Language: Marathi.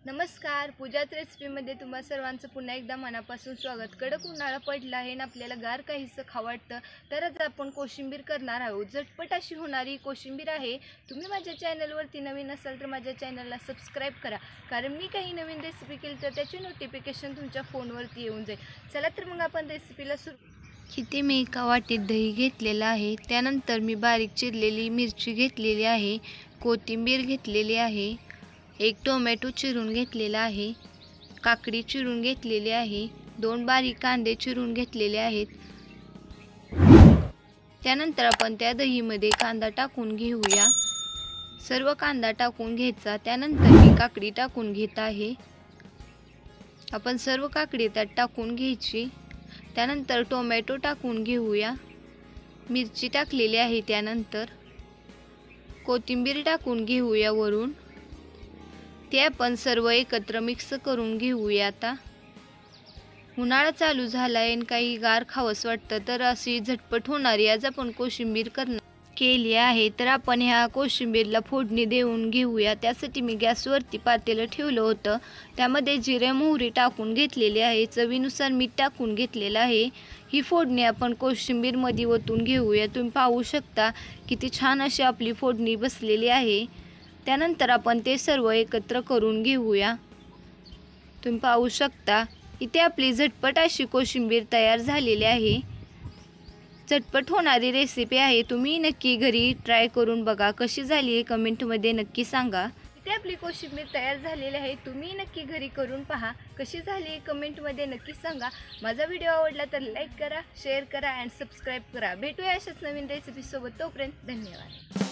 नमस्कार, पूजाच रेसिपीमध्ये तुम्हा सर्वांचं पुन्हा एकदा मनापासून स्वागत। कडक उन्हाळा पडला आहे ना, आपल्याला गार काहीसं खावं वाटतं, तर आज आपण कोशिंबीर करणार आहोत। झटपट अशी होणारी कोशिंबीर आहे। तुम्ही माझ्या चॅनलवरती नवीन असाल तर माझ्या चॅनलला सबस्क्राईब करा, कारण मी काही नवीन रेसिपी केली तर त्याचे नोटिफिकेशन तुमच्या फोनवरती येऊन जाईल। चला तर मग आपण रेसिपीला इथे मी एका वाटीत दही घेतलेला आहे, त्यानंतर मी बारीक चिरलेली मिरची घेतलेली आहे, कोथिंबीर घेतलेली आहे, एक टोमॅटो चिरून घेतलेला आहे, काकडी चिरून घेतलेली आहे, 2 बारीक कांदे चिरून घेतलेले आहेत। त्यानंतर आपण त्या दहीमध्ये कांदा टाकून घेऊया। सर्व कांदा टाकून घ्यायचा। त्यानंतर मी काकडी टाकून घेत आहे। आपण सर्व काकडी त्यात टाकून घ्यायची। त्यानंतर टोमॅटो टाकून घेऊया। मिरची टाकलेली आहे, त्यानंतर कोथिंबीर टाकून घेऊया वरून। ते आपण सर्व एकत्र मिक्स करून घेऊया। आता उन्हाळा चालू झालाय आणि काही गार खावंस वाटतं, तर अशी झटपट होणारी आज आपण कोशिंबीर केली आहे। तर आपण ह्या कोशिंबीरला फोडणी देऊन घेऊया। त्यासाठी मी गॅसवरती पातेलं ठेवलं होतं, त्यामध्ये जिरे मोहरी टाकून घेतलेली आहे, चवीनुसार मीठ टाकून घेतलेलं आहे। ही फोडणी आपण कोशिंबीरमध्ये ओतून घेऊया। तुम्ही पाहू शकता किती छान अशी आपली फोडणी बसलेली आहे। त्यानंतर आपण ते सर्व एकत्र करून घेऊया। तुम्ही पाहू शकता इथे आपली झटपट अशी कोशिंबीर तयार झालेली आहे। झटपट होणारी रेसिपी आहे, तुम्ही नक्की घरी ट्राय करून बघा। कशी झाली आहे कमेंटमध्ये नक्की सांगा। इथे आपली कोशिंबीर तयार झालेली आहे, तुम्ही नक्की घरी करून पहा। कशी झाली कमेंटमध्ये नक्की सांगा। माझा व्हिडिओ आवडला तर लाईक करा, शेअर करा आणि सबस्क्राईब करा। भेटूया अशाच नवीन रेसिपी सोबत, तोपर्यंत धन्यवाद।